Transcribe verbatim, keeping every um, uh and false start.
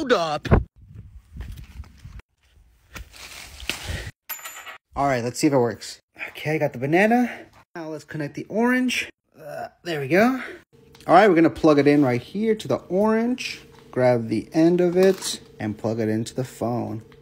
Hold up. All right, let's see if it works. Okay, I got the banana. Now let's connect the orange. Uh, there we go. All right, we're gonna plug it in right here to the orange. Grab the end of it and plug it into the phone.